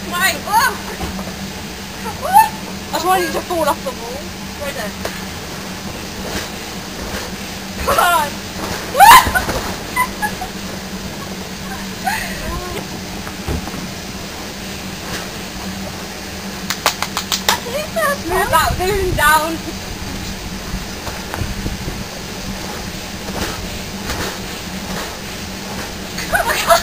Mine! Oh! I just wanted you to fall off the wall. Right there. Come on! Move that balloon down. Oh my god!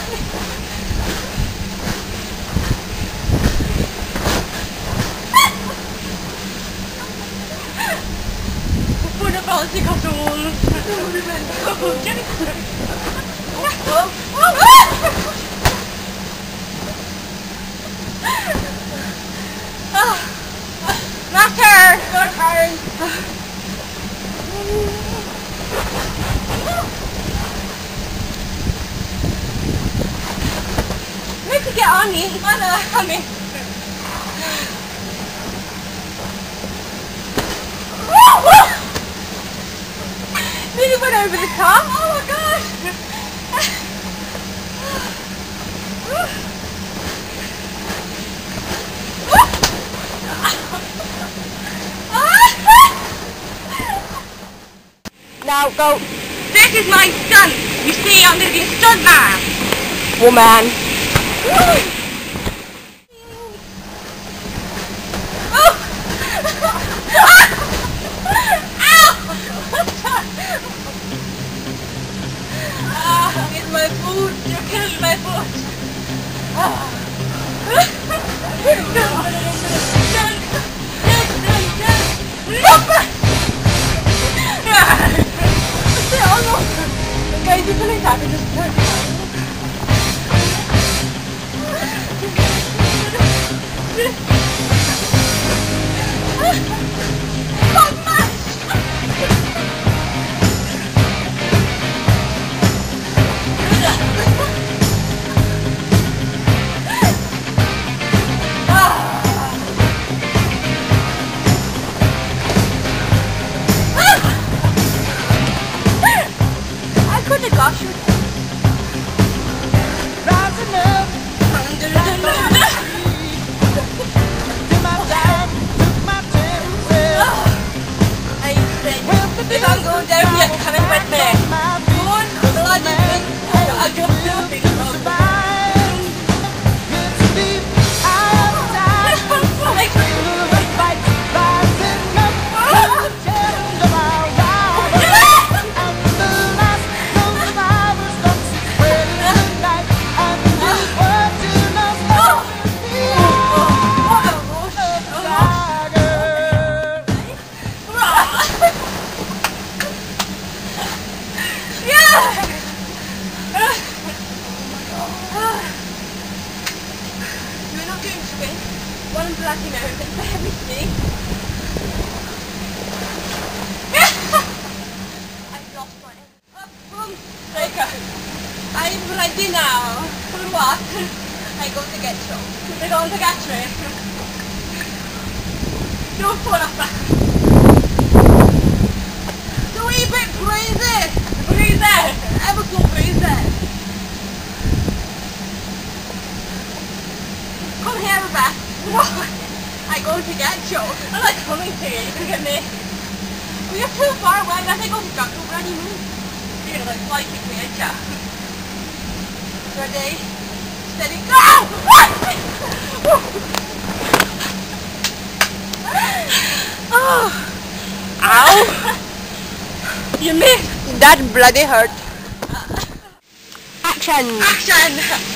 Put a bouncing off the wall. Master! Your turn! Need to get on me. Come in. Nearly went over the top. Oh my gosh! Now go. This is my stunt. You see, I'm going to be a stunt man. Woman. Oh! Ow! It's my foot. You're killing my foot. Guys, you can attack and just turn gosh. Rising up. If I'm going down yet, coming with me. Go on, I'll just do a big one bloody moment, bear with me. I've lost my boom, breaker. I'm ready now. For what? I go to get you. They're going to get you. Don't fall off back. It's a wee bit crazy. Breathe. Ever so breathe. Come here, Rebecca. I go to get you. I'm not coming to you. You're going to get me. You're too far away. I think I'll go ready move. You're going to like fly kick me, ain't you? Ready? Steady, go! Oh. Ow! You missed. That bloody hurt. Action! Action!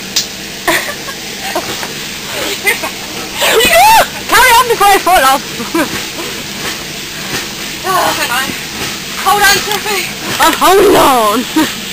Carry on before I fall off. Oh, hang on. Hold on, Sophie. I'm holding on.